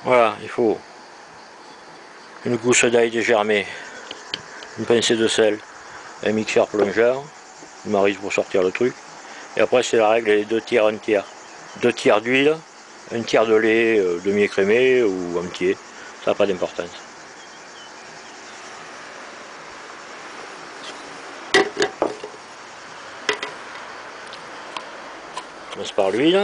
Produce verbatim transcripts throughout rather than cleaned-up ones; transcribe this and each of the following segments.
Voilà, il faut une gousse d'ail dégermée, une pincée de sel, un mixeur plongeur, une maryse pour sortir le truc. Et après c'est la règle, les deux tiers, un tiers. Deux tiers d'huile, un tiers de lait euh, demi-écrémé ou entier, ça n'a pas d'importance. Je commence par l'huile.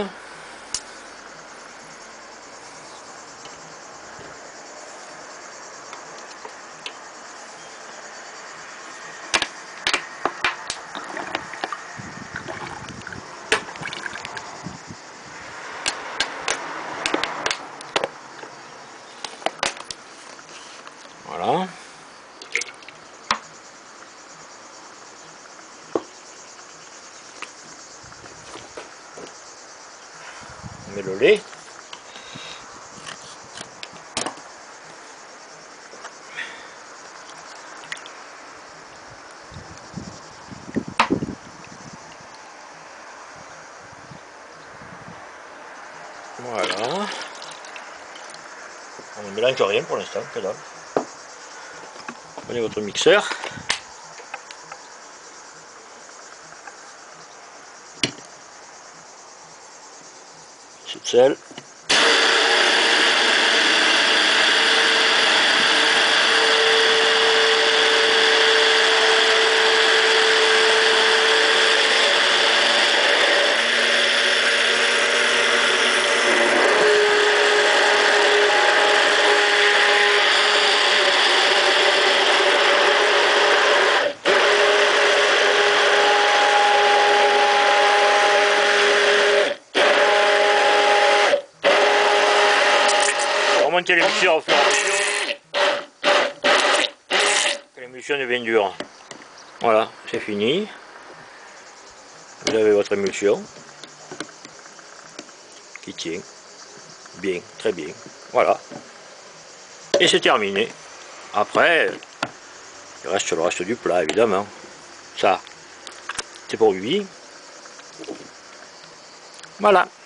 Voilà. On met le lait. Voilà. On ne mélange rien pour l'instant, que dalle. Prenez votre mixeur. C'est de sel. Remontez l'émulsion au fur et à mesure que l'émulsion devient dure. Voilà, c'est fini. Vous avez votre émulsion qui tient bien, très bien. Voilà. Et c'est terminé. Après, il reste le reste du plat, évidemment. Ça, c'est pour lui. Voilà.